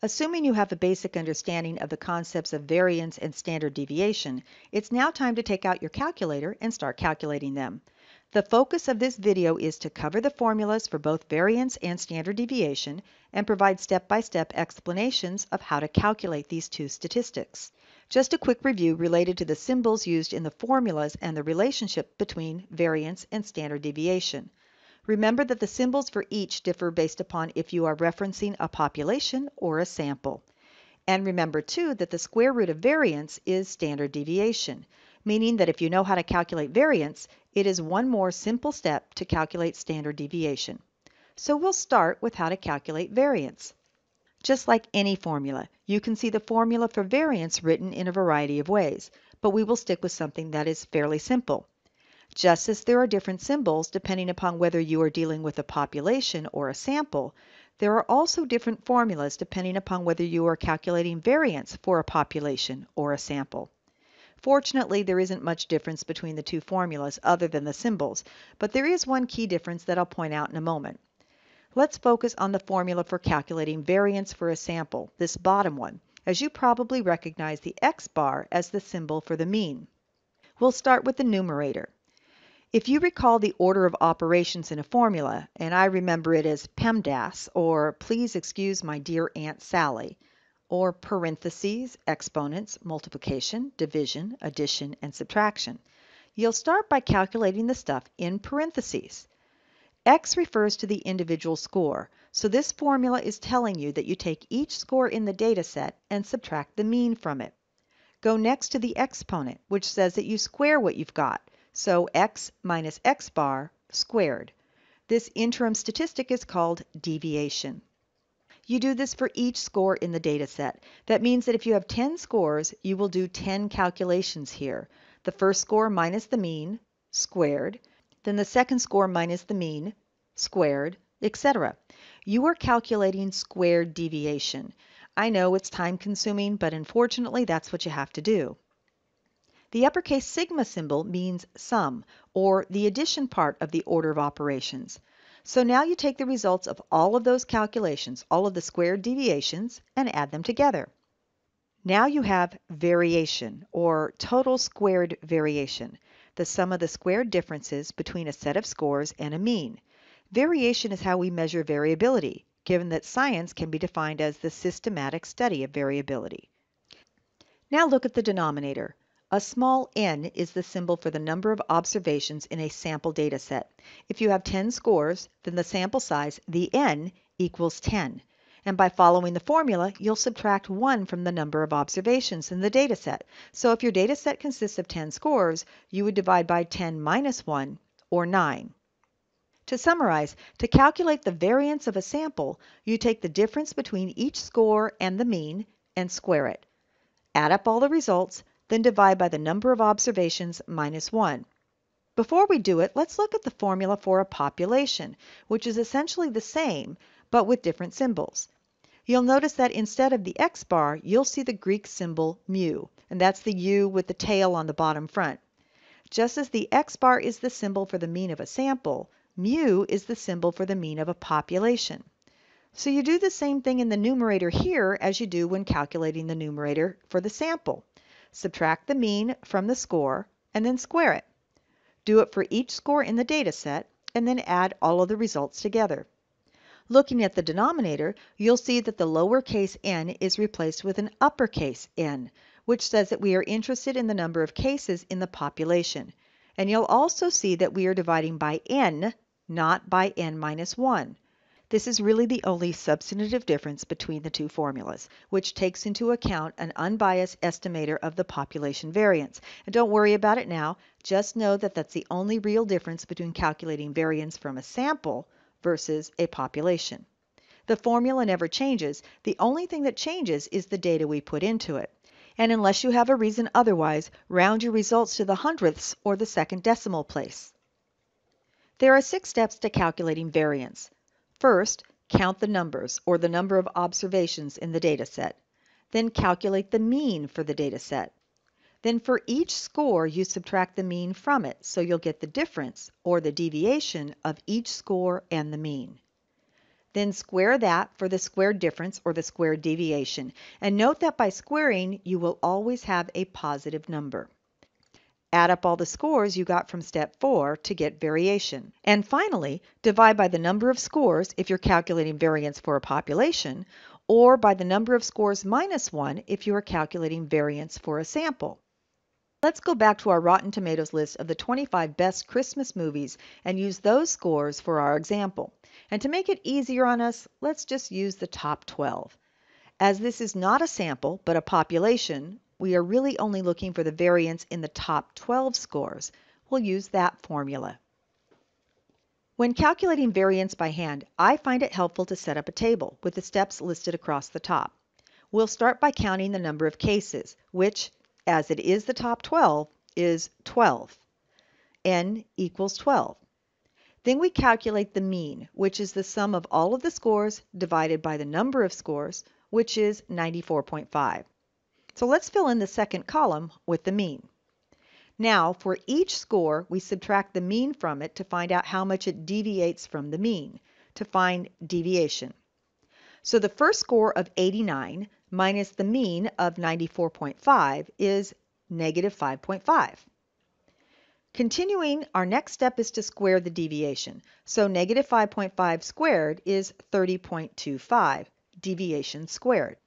Assuming you have a basic understanding of the concepts of variance and standard deviation, it's now time to take out your calculator and start calculating them. The focus of this video is to cover the formulas for both variance and standard deviation and provide step-by-step explanations of how to calculate these two statistics. Just a quick review related to the symbols used in the formulas and the relationship between variance and standard deviation. Remember that the symbols for each differ based upon if you are referencing a population or a sample. And remember too that the square root of variance is standard deviation, meaning that if you know how to calculate variance, it is one more simple step to calculate standard deviation. So we'll start with how to calculate variance. Just like any formula, you can see the formula for variance written in a variety of ways, but we will stick with something that is fairly simple. Just as there are different symbols depending upon whether you are dealing with a population or a sample, there are also different formulas depending upon whether you are calculating variance for a population or a sample. Fortunately, there isn't much difference between the two formulas other than the symbols, but there is one key difference that I'll point out in a moment. Let's focus on the formula for calculating variance for a sample, this bottom one, as you probably recognize the x bar as the symbol for the mean. We'll start with the numerator. If you recall the order of operations in a formula, and I remember it as PEMDAS, or please excuse my dear Aunt Sally, or parentheses, exponents, multiplication, division, addition, and subtraction, you'll start by calculating the stuff in parentheses. X refers to the individual score, so this formula is telling you that you take each score in the data set and subtract the mean from it. Go next to the exponent, which says that you square what you've got. So x minus x bar squared. This interim statistic is called deviation. You do this for each score in the data set. That means that if you have 10 scores, you will do 10 calculations here. The first score minus the mean, squared. Then the second score minus the mean, squared, etc. You are calculating squared deviation. I know it's time consuming, but unfortunately that's what you have to do. The uppercase sigma symbol means sum, or the addition part of the order of operations. So now you take the results of all of those calculations, all of the squared deviations, and add them together. Now you have variation, or total squared variation, the sum of the squared differences between a set of scores and a mean. Variation is how we measure variability, given that science can be defined as the systematic study of variability. Now look at the denominator. A small n is the symbol for the number of observations in a sample data set. If you have 10 scores, then the sample size, the n, equals 10. And by following the formula, you'll subtract 1 from the number of observations in the data set. So if your data set consists of 10 scores, you would divide by 10 minus 1, or 9. To summarize, to calculate the variance of a sample, you take the difference between each score and the mean and square it. Add up all the results, then divide by the number of observations minus 1. Before we do it, let's look at the formula for a population, which is essentially the same, but with different symbols. You'll notice that instead of the x bar, you'll see the Greek symbol mu, and that's the U with the tail on the bottom front. Just as the x bar is the symbol for the mean of a sample, mu is the symbol for the mean of a population. So you do the same thing in the numerator here as you do when calculating the numerator for the sample. Subtract the mean from the score, and then square it. Do it for each score in the data set, and then add all of the results together. Looking at the denominator, you'll see that the lowercase n is replaced with an uppercase N, which says that we are interested in the number of cases in the population. And you'll also see that we are dividing by n, not by n minus 1. This is really the only substantive difference between the two formulas, which takes into account an unbiased estimator of the population variance. And don't worry about it now, just know that that's the only real difference between calculating variance from a sample versus a population. The formula never changes. The only thing that changes is the data we put into it. And unless you have a reason otherwise, round your results to the hundredths or the second decimal place. There are 6 steps to calculating variance. First, count the numbers, or the number of observations in the data set. Then calculate the mean for the data set. Then for each score, you subtract the mean from it, so you'll get the difference, or the deviation, of each score and the mean. Then square that for the squared difference or the squared deviation. And note that by squaring, you will always have a positive number. Add up all the scores you got from step 4 to get variation. And finally, divide by the number of scores if you're calculating variance for a population, or by the number of scores minus 1 if you are calculating variance for a sample. Let's go back to our Rotten Tomatoes list of the 25 best Christmas movies and use those scores for our example. And to make it easier on us, let's just use the top 12. As this is not a sample, but a population, we are really only looking for the variance in the top 12 scores. We'll use that formula. When calculating variance by hand, I find it helpful to set up a table with the steps listed across the top. We'll start by counting the number of cases, which, as it is the top 12, is 12. N equals 12. Then we calculate the mean, which is the sum of all of the scores divided by the number of scores, which is 94.5. So let's fill in the second column with the mean. Now, for each score, we subtract the mean from it to find out how much it deviates from the mean, to find deviation. So the first score of 89 minus the mean of 94.5 is negative 5.5. Continuing, our next step is to square the deviation. So negative 5.5 squared is 30.25, deviation squared.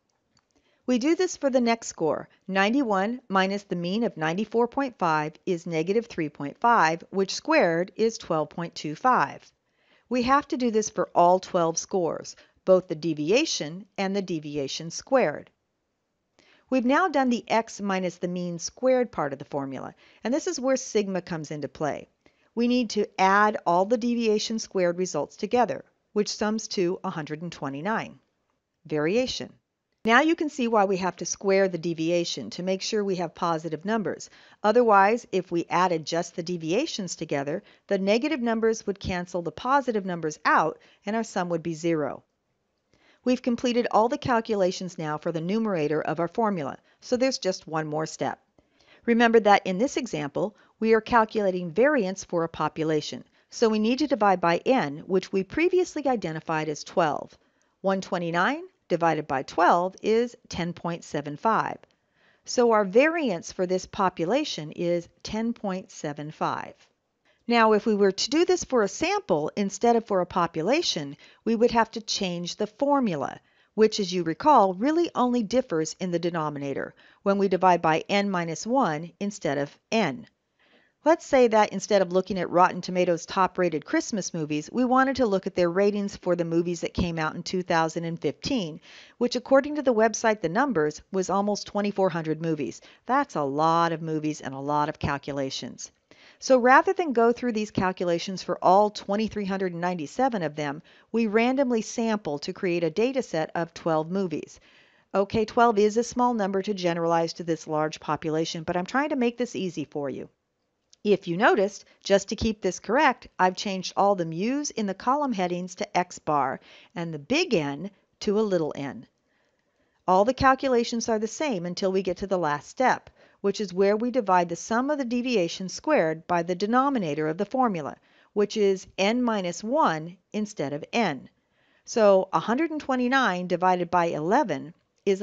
We do this for the next score. 91 minus the mean of 94.5 is negative 3.5, which squared is 12.25. We have to do this for all 12 scores, both the deviation and the deviation squared. We've now done the x minus the mean squared part of the formula, and this is where sigma comes into play. We need to add all the deviation squared results together, which sums to 129. Variation. Now you can see why we have to square the deviation to make sure we have positive numbers. Otherwise, if we added just the deviations together, the negative numbers would cancel the positive numbers out and our sum would be 0. We've completed all the calculations now for the numerator of our formula, so there's just one more step. Remember that in this example, we are calculating variance for a population, so we need to divide by n, which we previously identified as 12. 129 divided by 12 is 10.75. So our variance for this population is 10.75. Now, if we were to do this for a sample instead of for a population, we would have to change the formula, which, as you recall, really only differs in the denominator when we divide by n minus 1 instead of n. Let's say that instead of looking at Rotten Tomatoes' top-rated Christmas movies, we wanted to look at their ratings for the movies that came out in 2015, which according to the website The Numbers was almost 2,400 movies. That's a lot of movies and a lot of calculations. So rather than go through these calculations for all 2,397 of them, we randomly sample to create a data set of 12 movies. Okay, 12 is a small number to generalize to this large population, but I'm trying to make this easy for you. If you noticed, just to keep this correct, I've changed all the mu's in the column headings to X bar and the big N to a little n. All the calculations are the same until we get to the last step, which is where we divide the sum of the deviations squared by the denominator of the formula, which is n minus 1 instead of n. So 129 divided by 11 is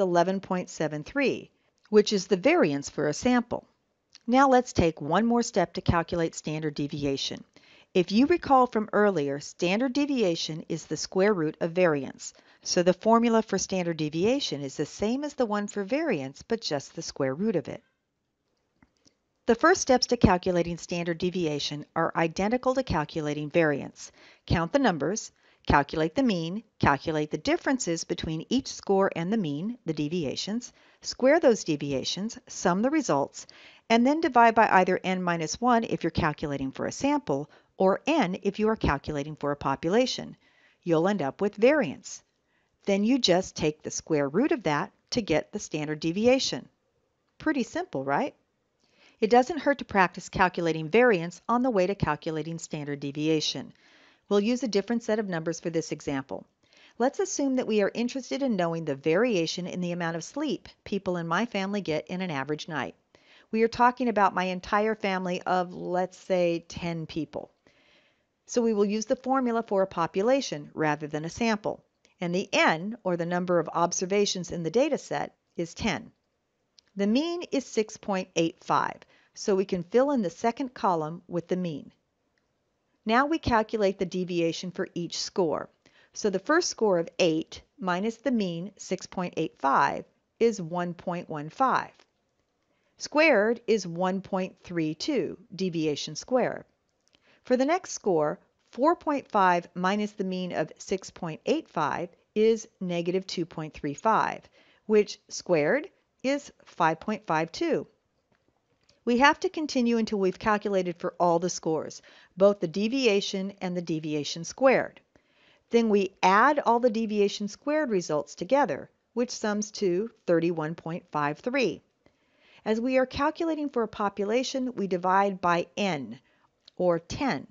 11.73, which is the variance for a sample. Now let's take one more step to calculate standard deviation. If you recall from earlier, standard deviation is the square root of variance. So the formula for standard deviation is the same as the one for variance, but just the square root of it. The first steps to calculating standard deviation are identical to calculating variance. Count the numbers, calculate the mean, calculate the differences between each score and the mean, the deviations, square those deviations, sum the results, and then divide by either n minus 1 if you're calculating for a sample, or n if you are calculating for a population. You'll end up with variance. Then you just take the square root of that to get the standard deviation. Pretty simple, right? It doesn't hurt to practice calculating variance on the way to calculating standard deviation. We'll use a different set of numbers for this example. Let's assume that we are interested in knowing the variation in the amount of sleep people in my family get in an average night. We are talking about my entire family of, let's say, 10 people. So we will use the formula for a population rather than a sample. And the n, or the number of observations in the data set, is 10. The mean is 6.85, so we can fill in the second column with the mean. Now we calculate the deviation for each score. So the first score of 8 minus the mean 6.85 is 1.15. Squared is 1.32 deviation squared. For the next score, 4.5 minus the mean of 6.85 is negative 2.35, which squared is 5.52. We have to continue until we've calculated for all the scores, both the deviation and the deviation squared. Then we add all the deviation squared results together, which sums to 31.53. As we are calculating for a population, we divide by n, or 10.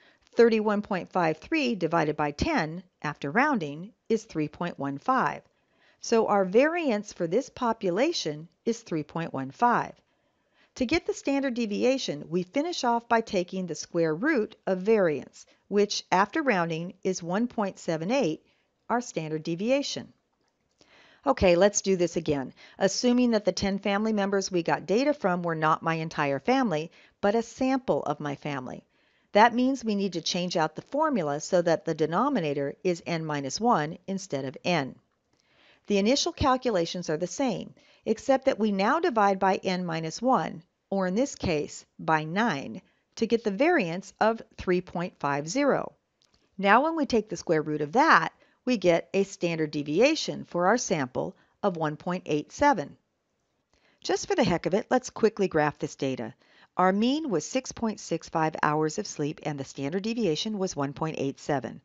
31.53 divided by 10, after rounding, is 3.15. So our variance for this population is 3.15. To get the standard deviation, we finish off by taking the square root of variance, which, after rounding, is 1.78, our standard deviation. Okay, let's do this again, assuming that the 10 family members we got data from were not my entire family, but a sample of my family. That means we need to change out the formula so that the denominator is n minus 1 instead of n. The initial calculations are the same, except that we now divide by n minus 1, or in this case, by 9, to get the variance of 3.50. Now when we take the square root of that, we get a standard deviation for our sample of 1.87. Just for the heck of it, let's quickly graph this data. Our mean was 6.65 hours of sleep and the standard deviation was 1.87.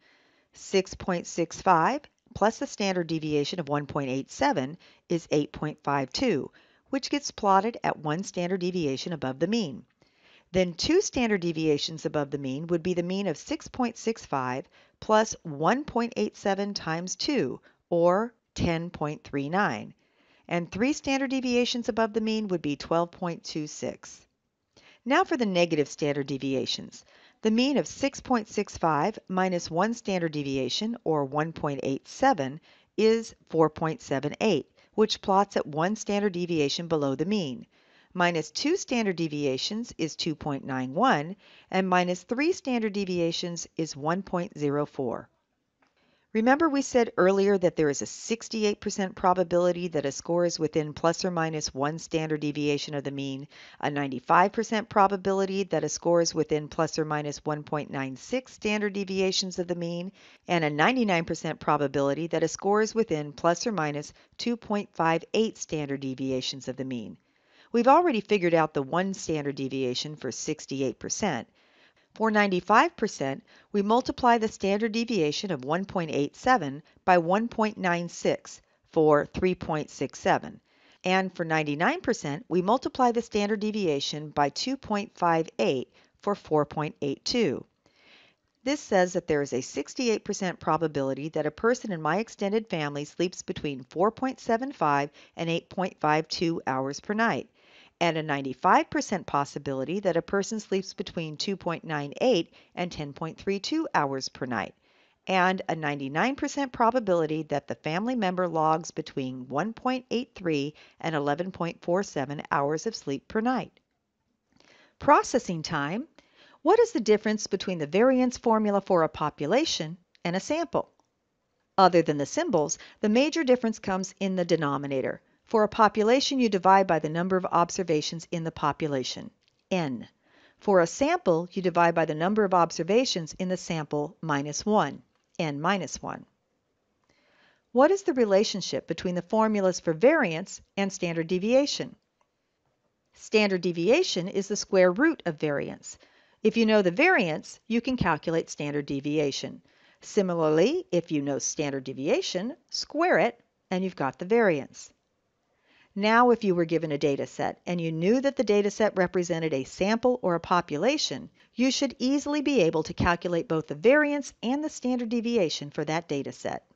6.65 plus the standard deviation of 1.87 is 8.52, which gets plotted at one standard deviation above the mean. Then two standard deviations above the mean would be the mean of 6.65 plus 1.87 times 2, or 10.39. And three standard deviations above the mean would be 12.26. Now for the negative standard deviations. The mean of 6.65 minus one standard deviation, or 1.87, is 4.78, which plots at one standard deviation below the mean. Minus two standard deviations is 2.91, and minus three standard deviations is 1.04. Remember we said earlier that there is a 68% probability that a score is within plus or minus one standard deviation of the mean, a 95% probability that a score is within plus or minus 1.96 standard deviations of the mean, and a 99% probability that a score is within plus or minus 2.58 standard deviations of the mean. We've already figured out the one standard deviation for 68%. For 95%, we multiply the standard deviation of 1.87 by 1.96 for 3.67. And for 99%, we multiply the standard deviation by 2.58 for 4.82. This says that there is a 68% probability that a person in my extended family sleeps between 4.75 and 8.52 hours per night, and a 95% possibility that a person sleeps between 2.98 and 10.32 hours per night, and a 99% probability that the family member logs between 1.83 and 11.47 hours of sleep per night. Processing time. What is the difference between the variance formula for a population and a sample? Other than the symbols, the major difference comes in the denominator. For a population, you divide by the number of observations in the population, n. For a sample, you divide by the number of observations in the sample minus 1, n minus 1. What is the relationship between the formulas for variance and standard deviation? Standard deviation is the square root of variance. If you know the variance, you can calculate standard deviation. Similarly, if you know standard deviation, square it, and you've got the variance. Now, if you were given a data set and you knew that the data set represented a sample or a population, you should easily be able to calculate both the variance and the standard deviation for that data set.